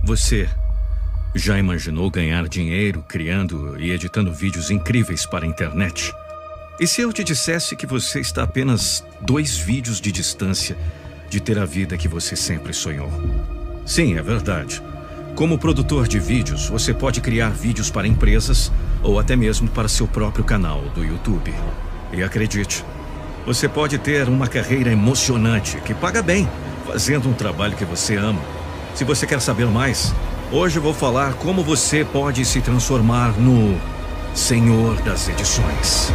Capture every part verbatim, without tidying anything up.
Você já imaginou ganhar dinheiro criando e editando vídeos incríveis para a internet? E se eu te dissesse que você está a apenas dois vídeos de distância de ter a vida que você sempre sonhou? Sim, é verdade. Como produtor de vídeos, você pode criar vídeos para empresas ou até mesmo para seu próprio canal do YouTube. E acredite, você pode ter uma carreira emocionante que paga bem, fazendo um trabalho que você ama. Se você quer saber mais, hoje eu vou falar como você pode se transformar no Senhor das Edições.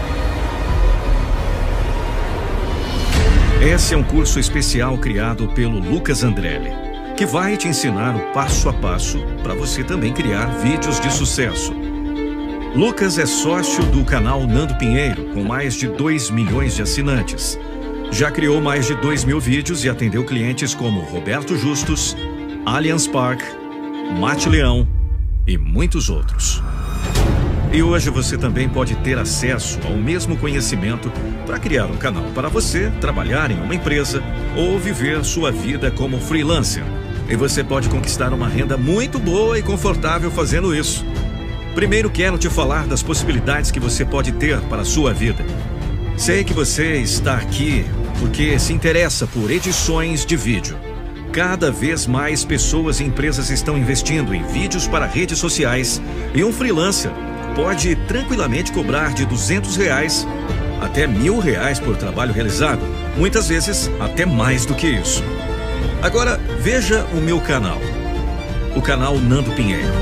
Esse é um curso especial criado pelo Lucas Andrelli, que vai te ensinar o passo a passo para você também criar vídeos de sucesso. Lucas é sócio do canal Nando Pinheiro, com mais de dois milhões de assinantes. Já criou mais de dois mil vídeos e atendeu clientes como Roberto Justus, Allianz Park, Mate Leão e muitos outros. E hoje você também pode ter acesso ao mesmo conhecimento para criar um canal para você, trabalhar em uma empresa ou viver sua vida como freelancer. E você pode conquistar uma renda muito boa e confortável fazendo isso. Primeiro quero te falar das possibilidades que você pode ter para a sua vida. Sei que você está aqui porque se interessa por edições de vídeo. Cada vez mais pessoas e empresas estão investindo em vídeos para redes sociais e um freelancer pode tranquilamente cobrar de duzentos reais até mil reais por trabalho realizado, muitas vezes até mais do que isso. Agora veja o meu canal, o canal Nando Pinheiro.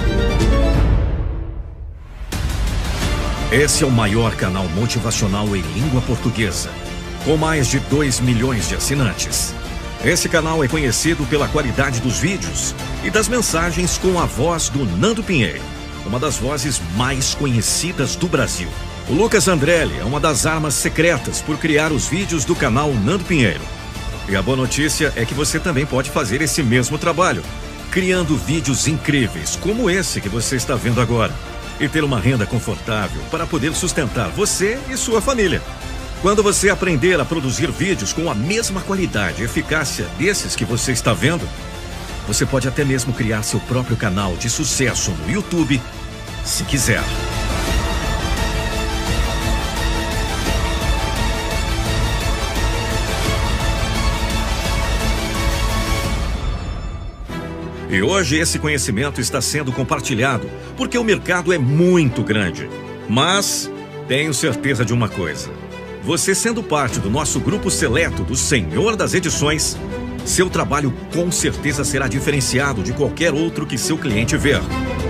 Esse é o maior canal motivacional em língua portuguesa, com mais de dois milhões de assinantes. Esse canal é conhecido pela qualidade dos vídeos e das mensagens com a voz do Nando Pinheiro, uma das vozes mais conhecidas do Brasil. O Lucas Andrelli é uma das armas secretas por criar os vídeos do canal Nando Pinheiro. E a boa notícia é que você também pode fazer esse mesmo trabalho, criando vídeos incríveis como esse que você está vendo agora, e ter uma renda confortável para poder sustentar você e sua família. Quando você aprender a produzir vídeos com a mesma qualidade e eficácia desses que você está vendo, você pode até mesmo criar seu próprio canal de sucesso no YouTube, se quiser. E hoje esse conhecimento está sendo compartilhado porque o mercado é muito grande. Mas tenho certeza de uma coisa: você sendo parte do nosso grupo seleto do Senhor das Edições, seu trabalho com certeza será diferenciado de qualquer outro que seu cliente ver.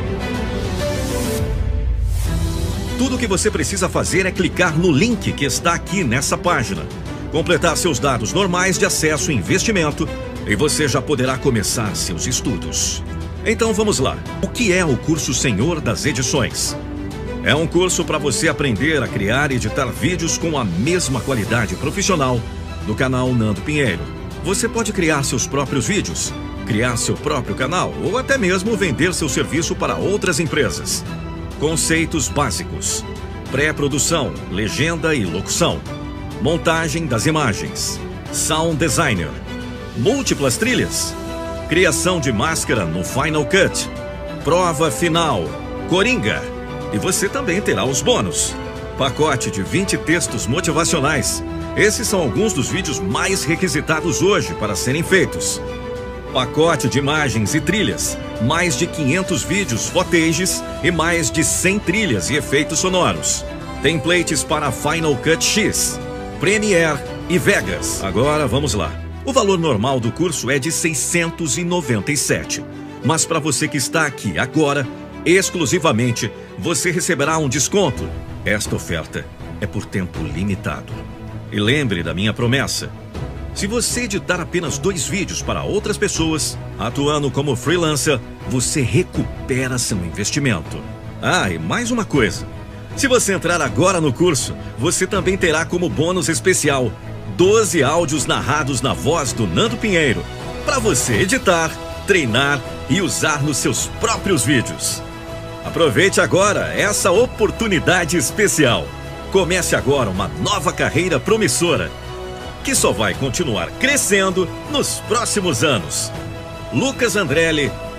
Tudo o que você precisa fazer é clicar no link que está aqui nessa página, completar seus dados normais de acesso e investimento, e você já poderá começar seus estudos. Então vamos lá. O que é o curso Senhor das Edições? É um curso para você aprender a criar e editar vídeos com a mesma qualidade profissional do canal Nando Pinheiro. Você pode criar seus próprios vídeos, criar seu próprio canal ou até mesmo vender seu serviço para outras empresas. Conceitos básicos: pré-produção, legenda e locução, montagem das imagens, sound designer, múltiplas trilhas, criação de máscara no Final Cut, prova final, coringa. E você também terá os bônus. Pacote de vinte textos motivacionais. Esses são alguns dos vídeos mais requisitados hoje para serem feitos. Pacote de imagens e trilhas. Mais de quinhentos vídeos, footages e mais de cem trilhas e efeitos sonoros. Templates para Final Cut X, Premiere e Vegas. Agora vamos lá. O valor normal do curso é de seiscentos e noventa e sete reais. Mas para você que está aqui agora, exclusivamente, você receberá um desconto. Esta oferta é por tempo limitado. E lembre da minha promessa: se você editar apenas dois vídeos para outras pessoas, atuando como freelancer, você recupera seu investimento. Ah, e mais uma coisa: se você entrar agora no curso, você também terá como bônus especial doze áudios narrados na voz do Nando Pinheiro, para você editar, treinar e usar nos seus próprios vídeos. Aproveite agora essa oportunidade especial. Comece agora uma nova carreira promissora, que só vai continuar crescendo nos próximos anos. Lucas Andrelli,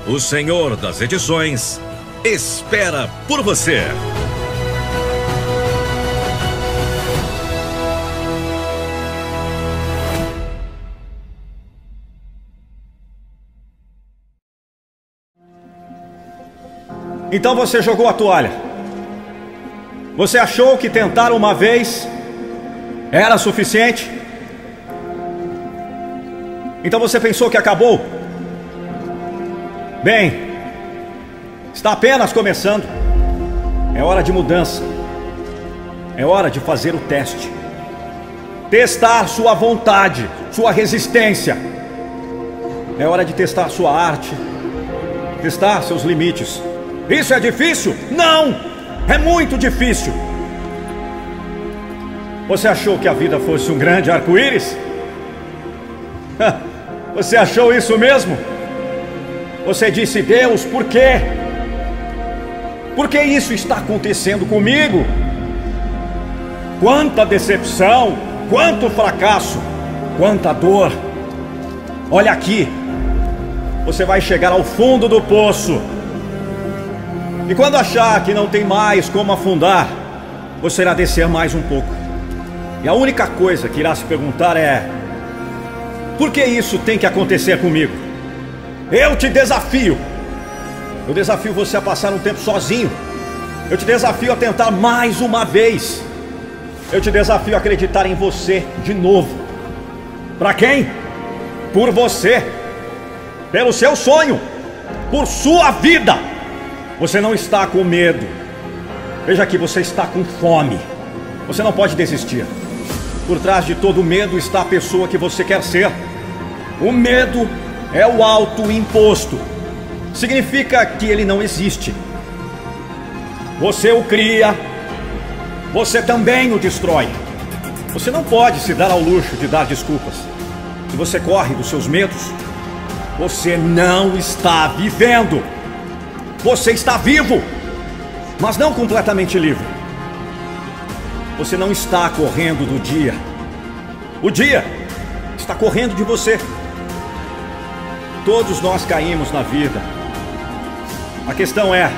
O Senhor das Edições espera por você. Então você jogou a toalha. Você achou que tentar uma vez era suficiente? Então você pensou que acabou? Bem, está apenas começando. É hora de mudança. É hora de fazer o teste. Testar sua vontade, sua resistência. É hora de testar sua arte. Testar seus limites. Isso é difícil? Não! É muito difícil. Você achou que a vida fosse um grande arco-íris? Você achou isso mesmo? Você disse, Deus, por quê? Por que isso está acontecendo comigo? Quanta decepção, quanto fracasso, quanta dor. Olha aqui, você vai chegar ao fundo do poço. E quando achar que não tem mais como afundar, você irá descer mais um pouco. E a única coisa que irá se perguntar é: por que isso tem que acontecer comigo? Eu te desafio. Eu desafio você a passar um tempo sozinho. Eu te desafio a tentar mais uma vez. Eu te desafio a acreditar em você de novo. Para quem? Por você. Pelo seu sonho. Por sua vida. Você não está com medo. Veja aqui, você está com fome. Você não pode desistir. Por trás de todo medo está a pessoa que você quer ser. O medo é o autoimposto. Significa que ele não existe. Você o cria. Você também o destrói. Você não pode se dar ao luxo de dar desculpas. Se você corre dos seus medos, você não está vivendo. Você está vivo, mas não completamente livre. Você não está correndo do dia. O dia está correndo de você. Todos nós caímos na vida. A questão é: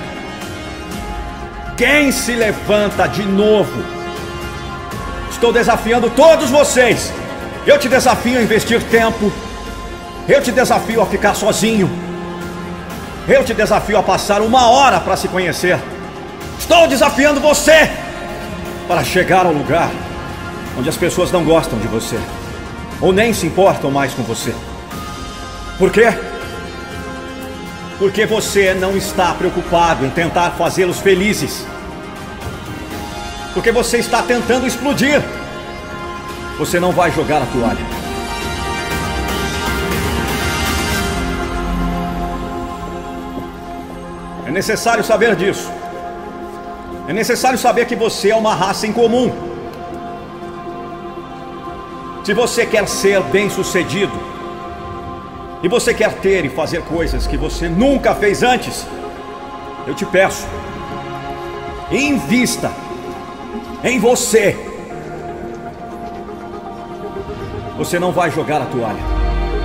quem se levanta de novo? Estou desafiando todos vocês. Eu te desafio a investir tempo. Eu te desafio a ficar sozinho. Eu te desafio a passar uma hora para se conhecer. Estou desafiando você para chegar ao lugar onde as pessoas não gostam de você, ou nem se importam mais com você. Por quê? Porque você não está preocupado em tentar fazê-los felizes. Porque você está tentando explodir. Você não vai jogar a toalha. É necessário saber disso. É necessário saber que você é uma raça incomum. Se você quer ser bem-sucedido, e você quer ter e fazer coisas que você nunca fez antes, eu te peço, invista em você. Você não vai jogar a toalha.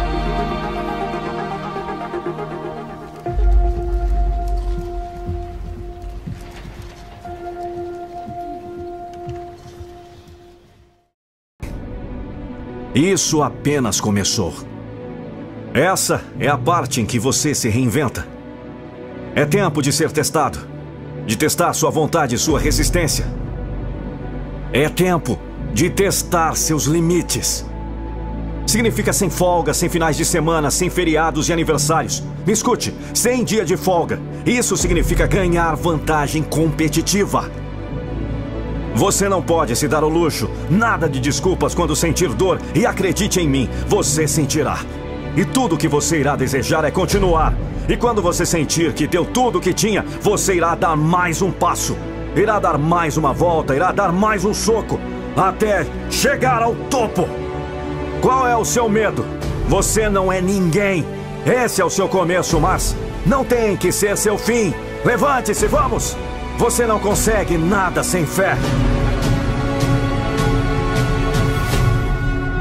Isso apenas começou. Essa é a parte em que você se reinventa. É tempo de ser testado, de testar sua vontade e sua resistência. É tempo de testar seus limites. Significa sem folga, sem finais de semana, sem feriados e aniversários. Me escute, sem dia de folga. Isso significa ganhar vantagem competitiva. Você não pode se dar ao luxo, nada de desculpas quando sentir dor, e acredite em mim, você sentirá. E tudo que você irá desejar é continuar. E quando você sentir que deu tudo o que tinha, você irá dar mais um passo. Irá dar mais uma volta, irá dar mais um soco, até chegar ao topo. Qual é o seu medo? Você não é ninguém. Esse é o seu começo, mas não tem que ser seu fim. Levante-se, vamos! Você não consegue nada sem fé.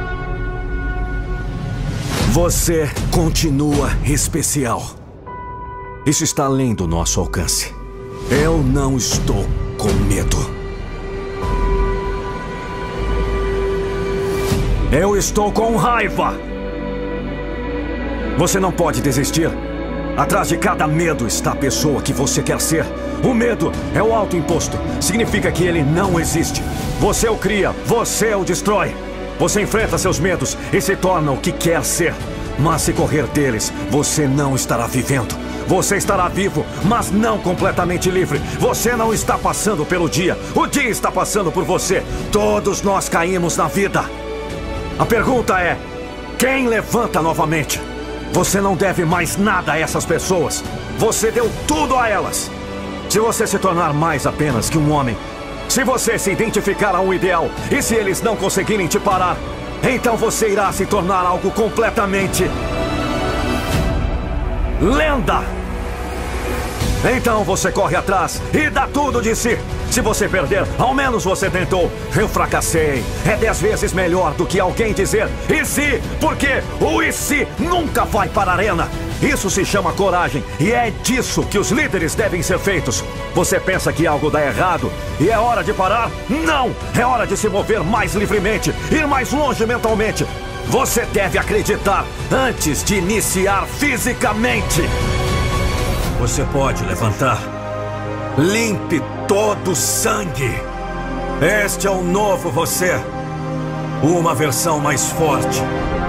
Você continua especial. Isso está além do nosso alcance. Eu não estou com medo. Eu estou com raiva. Você não pode desistir. Atrás de cada medo está a pessoa que você quer ser. O medo é o autoimposto. Significa que ele não existe. Você o cria, você o destrói. Você enfrenta seus medos e se torna o que quer ser. Mas se correr deles, você não estará vivendo. Você estará vivo, mas não completamente livre. Você não está passando pelo dia. O dia está passando por você. Todos nós caímos na vida. A pergunta é: quem levanta novamente? Você não deve mais nada a essas pessoas. Você deu tudo a elas. Se você se tornar mais apenas que um homem, se você se identificar a um ideal, e se eles não conseguirem te parar, então você irá se tornar algo completamente... lenda! Então você corre atrás e dá tudo de si. Se você perder, ao menos você tentou. Eu fracassei. É dez vezes melhor do que alguém dizer e se, porque o e se nunca vai para a arena. Isso se chama coragem e é disso que os líderes devem ser feitos. Você pensa que algo dá errado e é hora de parar? Não! É hora de se mover mais livremente, ir mais longe mentalmente. Você deve acreditar antes de iniciar fisicamente. Você pode levantar. Limpe todo o sangue. Este é o novo você. Uma versão mais forte.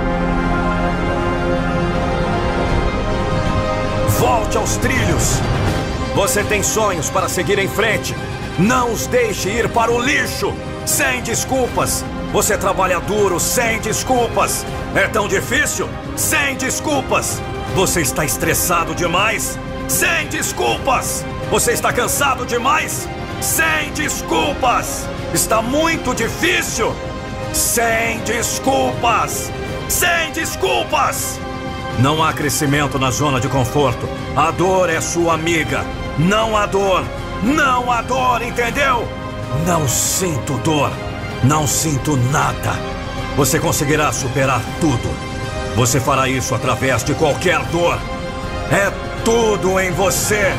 Volte aos trilhos. Você tem sonhos para seguir em frente. Não os deixe ir para o lixo. Sem desculpas. Você trabalha duro, sem desculpas. É tão difícil? Sem desculpas. Você está estressado demais? Sem desculpas! Você está cansado demais? Sem desculpas! Está muito difícil? Sem desculpas! Sem desculpas! Não há crescimento na zona de conforto. A dor é sua amiga. Não há dor. Não há dor, entendeu? Não sinto dor. Não sinto nada. Você conseguirá superar tudo. Você fará isso através de qualquer dor. É tudo em você.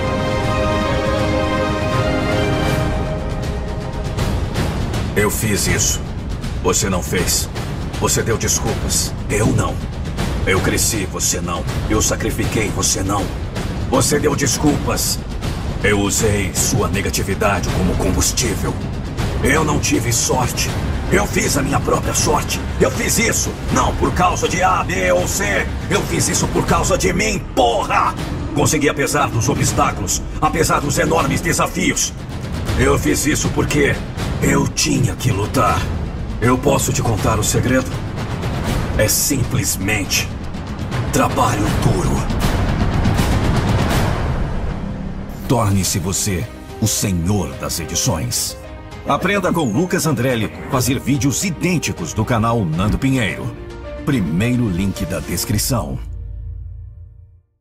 Eu fiz isso. Você não fez. Você deu desculpas. Eu não. Eu cresci, você não. Eu sacrifiquei, você não. Você deu desculpas. Eu usei sua negatividade como combustível. Eu não tive sorte. Eu fiz a minha própria sorte. Eu fiz isso não por causa de A, B ou C. Eu fiz isso por causa de mim, porra! Consegui apesar dos obstáculos, apesar dos enormes desafios. Eu fiz isso porque eu tinha que lutar. Eu posso te contar o segredo? É simplesmente trabalho duro. Torne-se você o senhor das edições. Aprenda com Lucas Andrelli fazer vídeos idênticos do canal Nando Pinheiro. Primeiro link da descrição.